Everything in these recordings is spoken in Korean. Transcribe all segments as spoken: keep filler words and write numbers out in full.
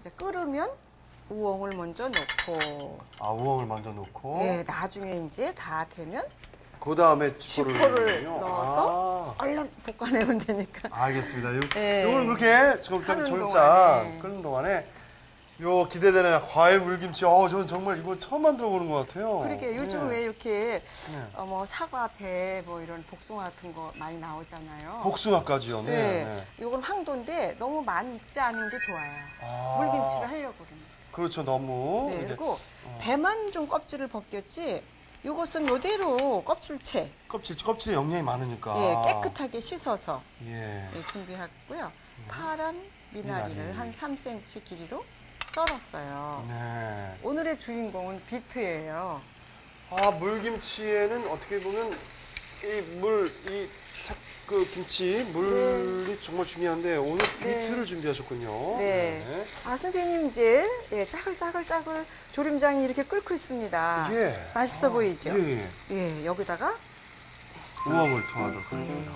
이제 끓으면 우엉을 먼저 넣고. 아, 우엉을 먼저 넣고. 예, 나중에 이제 다 되면 그 다음에 쥐포를, 쥐포를 넣어서 아. 얼른 볶아내면 되니까. 알겠습니다. 요, 네. 요걸 그렇게 조금 하는 졸자 동안에. 끓는 동안에 요 기대되는 과일 물김치. 어, 저는 정말 이거 처음 만들어 보는 것 같아요. 그러게 요즘 네. 왜 이렇게 네. 어, 뭐 사과, 배, 뭐 이런 복숭아 같은 거 많이 나오잖아요. 복숭아까지요. 네. 네, 네. 요건 황도인데 너무 많이 익지 않은 게 좋아요. 아. 물김치를 하려고 그러면. 그렇죠. 너무. 네, 이게- 그리고 어. 배만 좀 껍질을 벗겼지. 요것은 요대로 껍질채, 껍질, 껍질에 영양이 많으니까. 예, 깨끗하게 씻어서 예. 예, 준비했고요. 파란 미나리를 미나리. 한 삼 센티미터 길이로 썰었어요. 네. 오늘의 주인공은 비트예요. 아, 물김치에는 어떻게 보면 이 물, 이 삭, 그 김치, 물이 정말 중요한데 오늘 네. 비트를 준비하셨군요. 네. 아, 선생님 이제 예, 짜글짜글짜글 조림장이 이렇게 끓고 있습니다. 예. 맛있어 아, 보이죠? 예, 예. 예, 여기다가 우엉을 더하도록 하겠습니다.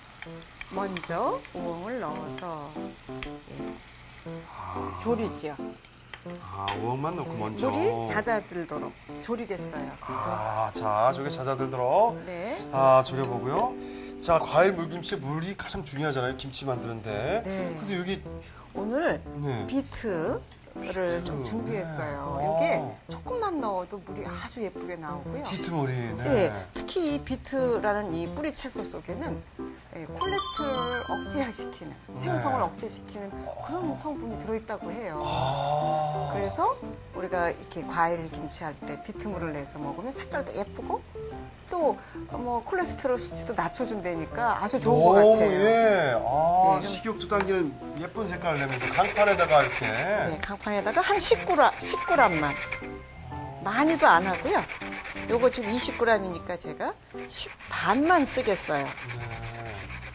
먼저 우엉을 넣어서 예, 아, 조리죠. 아, 우엉만 넣고 먼저. 물이 잦아들도록 조리겠어요. 아, 자, 저게 잦아들도록. 네. 아, 졸여보고요. 자, 과일 물김치에 물이 가장 중요하잖아요. 김치 만드는데. 네. 근데 여기, 오늘 네. 비트를 비트, 좀 준비했어요. 네. 이게 아. 조금만 넣어도 물이 아주 예쁘게 나오고요. 비트 머리. 네. 예, 특히 이 비트라는 이 뿌리 채소 속에는 예, 콜레스테롤을 억제시키는, 생성을 네. 억제시키는 그런 성분이 들어있다고 해요. 아. 그래서 우리가 이렇게 과일 김치할 때 비트물을 내서 먹으면 색깔도 예쁘고 또 뭐 콜레스테롤 수치도 낮춰준다니까 아주 좋은 것 너무, 같아요. 예. 아, 네, 식욕도 당기는 예쁜 색깔을 내면서 강판에다가 이렇게. 네, 강판에다가 한 십 그램, 십 그램만. 많이도 안 하고요. 요거 지금 이십 그램이니까 제가 십 반만 쓰겠어요. 네.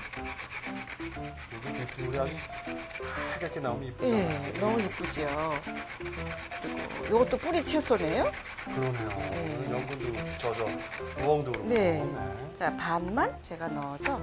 여기 비트물이 아주 하얗게 나오면 이쁘잖아요. 예, 너무 이쁘죠. 그리고 요것도 뿌리 채소네요. 그러네요. 네. 연분도 저저 우엉도 그렇고. 네. 네. 자, 반만 제가 넣어서.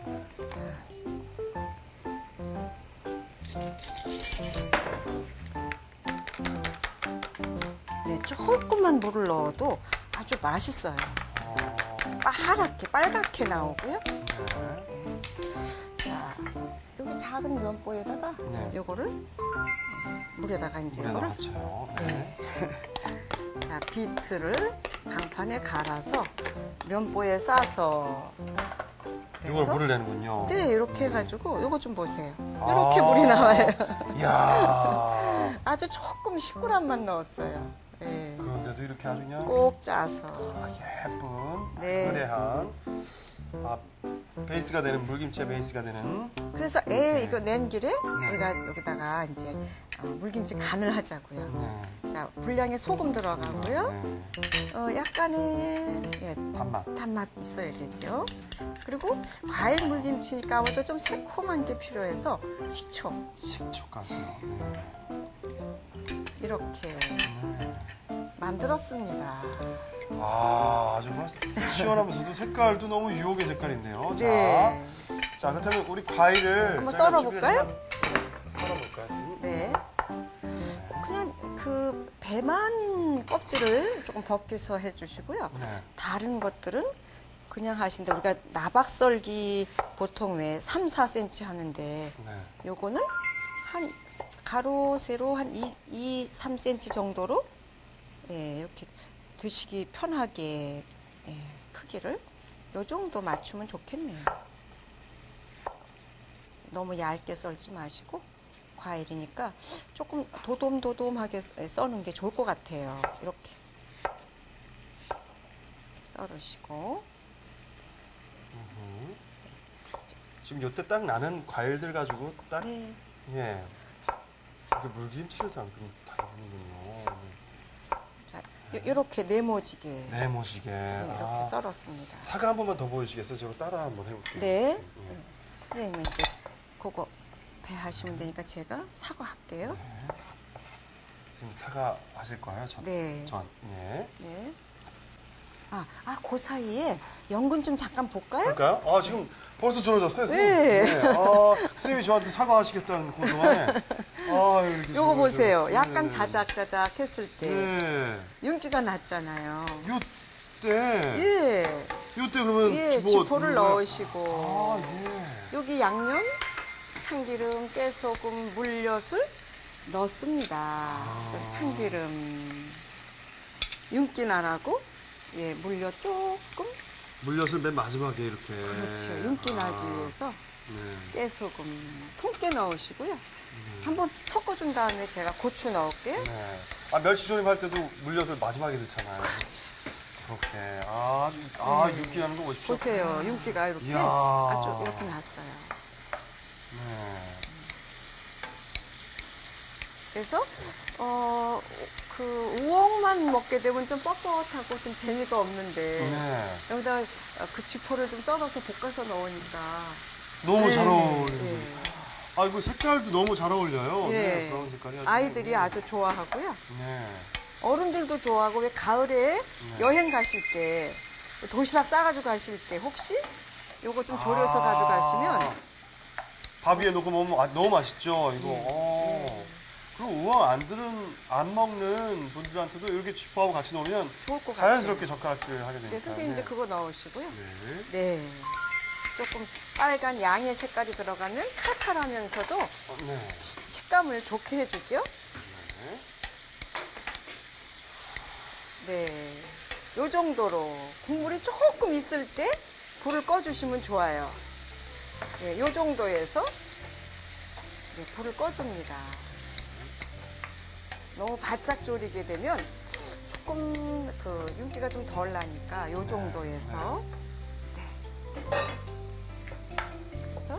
네, 조금만 물을 넣어도 아주 맛있어요. 파랗게, 빨갛게 나오고요. 네. 자, 여기 작은 면보에다가 네. 요거를 물에다가 이제 물에 요거를 넣어요. 네. 자, 비트를 강판에 갈아서 면보에 싸서 이걸 그래서 물을 내는군요. 네, 이렇게 해가지고 요거 좀 보세요. 아. 이렇게 물이 나와요. 이야. 아주 조금 십 그램만 넣었어요. 예. 그런데도 이렇게 아주 그냥 꼭 짜서. 아, 예쁜 네. 은혜한 아, 베이스가 되는 물김치의 베이스가 되는. 그래서 애 이거 낸 길에 네. 우리가 여기다가 이제 어, 물김치 간을 하자고요. 네. 자, 분량에 소금 들어가고요. 네. 어, 약간의 예, 밥맛. 단맛 있어야 되죠. 그리고 과일 물김치니까 아무래도 좀 새콤한 게 필요해서 식초 식초까지요. 네. 이렇게 네. 만들었습니다. 아, 정말 시원하면서도 색깔도 너무 유혹의 색깔인데요. 네. 자, 자, 그렇다면 우리 과일을 한번 저희가 썰어볼까요? 준비했지만 썰어볼까요, 선생님? 네. 그냥 그 배만 껍질을 조금 벗겨서 해주시고요. 네. 다른 것들은 그냥 하신데 우리가 나박썰기 보통 왜 삼, 사 센티미터 하는데 네. 요거는 한 가로 세로 한 이, 이, 삼 센티미터 정도로 예, 이렇게 드시기 편하게 예, 크기를 요 정도 맞추면 좋겠네요. 너무 얇게 썰지 마시고 과일이니까 조금 도돔도돔하게 써는 게 좋을 것 같아요. 이렇게, 이렇게 썰으시고 지금 요때 딱 나는 과일들 가지고 딱 네. 예. 이게 물김치를 담그는군요. 자, 요, 요렇게 네모지게 네모지게. 네, 이렇게 아, 썰었습니다. 사과 한 번만 더 보여주시겠어요? 저거 따라 한번 해볼게요. 네. 예. 네. 선생님은 이제 그거 배 하시면 되니까 제가 사과 할게요. 지금 사과 하실 거예요? 전, 네. 전, 예. 네. 아, 아, 그 사이에 연근 좀 잠깐 볼까요? 볼까요? 아, 지금 벌써 졸어졌어요, 선생님. 네. 아, 선생님이 저한테 사과하시겠다는 그 동안에. 아, 이렇게. 요거 보세요. 졸어져. 약간 네. 자작자작 했을 때 네. 윤기가 났잖아요. 요때. 예. 요때 그러면 예, 뭐 지포를 누가- 넣으시고. 아, 예. 여기 양념, 참기름, 깨소금, 물엿을 넣습니다. 그래서 참기름, 윤기 나라고, 예, 물엿 조금. 물엿을 맨 마지막에 이렇게. 그렇죠. 윤기 나기 아, 위해서 네. 깨소금 통깨 넣으시고요. 한번 섞어준 다음에 제가 고추 넣을게요. 네. 아, 멸치조림 할 때도 물엿을 마지막에 넣잖아요. 그렇지. 그렇게. 아, 아, 윤기 나는 거 보십시오. 보세요. 윤기가 이렇게 이야. 아주 이렇게 났어요. 네. 그래서 어, 그 우엉만 먹게 되면 좀 뻣뻣하고 좀 재미가 없는데 네. 여기다 그 쥐포를 좀 썰어서 볶아서 넣으니까 너무 네, 잘 어울리는. 네. 아, 이거 색깔도 너무 잘 어울려요. 예. 네, 브라운 색깔이 아주. 아이들이 아주 좋아하고요. 네. 어른들도 좋아하고 왜 가을에 네. 여행 가실 때 도시락 싸가지고 가실 때 혹시 요거 좀 졸여서 아. 가져가시면 밥 위에 놓고 먹으면 아, 너무 맛있죠, 이거. 예. 어. 그리고 우엉 안 들은, 안 먹는 분들한테도 이렇게 쥐포하고 같이 넣으면 좋을 것 같아요. 자연스럽게 젓가락질을 하게 되니까. 네, 선생님 이제 그거 넣으시고요. 네. 네. 조금 빨간 양의 색깔이 들어가면 칼칼하면서도 어, 네. 시- 식감을 좋게 해주죠. 네. 요 정도로 국물이 조금 있을 때 불을 꺼주시면 좋아요. 네, 요 정도에서 네, 불을 꺼줍니다. 너무 바짝 졸이게 되면 조금 그 윤기가 좀 덜 나니까 요 정도에서 네. 그래서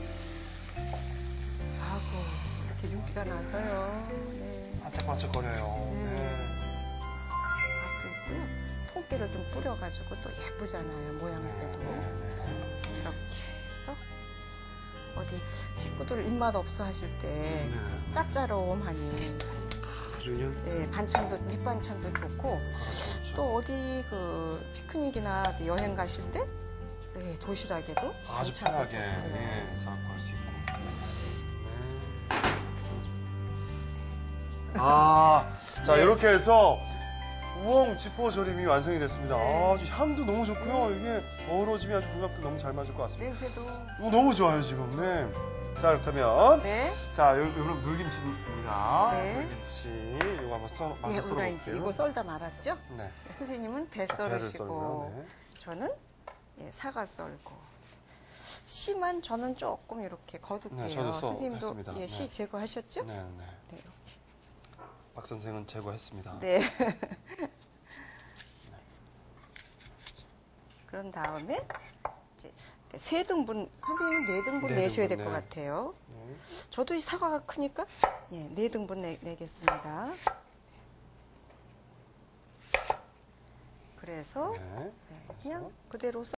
아고 이렇게 윤기가 나서요. 네. 반짝반짝거려요. 네. 네. 밥도 있고요. 통깨를 좀 뿌려가지고 또 예쁘잖아요. 모양새도. 이렇게 해서 어디 식구들 입맛 없어 하실 때 네. 짭짤하니 아주 그냥. 예, 반찬도 밑반찬도 좋고 그렇죠. 또 어디 그 피크닉이나 어디 여행 가실 때 예, 도시락에도 아주 반찬도 편하게 좋고요. 예, 싸고 할 수 있고. 네. 아, 자 네. 이렇게 해서 우엉 쥐포 조림이 완성이 됐습니다. 네. 아주 향도 너무 좋고요. 이게 어우러짐이 아주 궁합도 너무 잘 맞을 것 같습니다. 냄새도 어, 너무 좋아요 지금. 네. 자 그렇다면 네. 자 요, 요런 물김치입니다. 네. 물김치 이거 한번 썰어 예, 마저 우리가 썰어볼게요. 이제 이거 썰다 말았죠? 네. 선생님은 배 배를 썰으시고 썰고요. 네. 저는 예, 사과 썰고 씨만 저는 조금 이렇게 거둘게요. 네, 저도 써- 선생님도 했습니다. 예, 씨 네. 제거하셨죠? 네, 네. 네, 이렇게. 박 선생은 제거했습니다. 네. 그런 다음에 이제 세 등분 선생님 네 등분 네 내셔야 등분, 될 것 네. 같아요. 네. 저도 이 사과가 크니까 예, 네 등분 내, 내겠습니다. 그래서 네. 네, 그냥 그대로 써.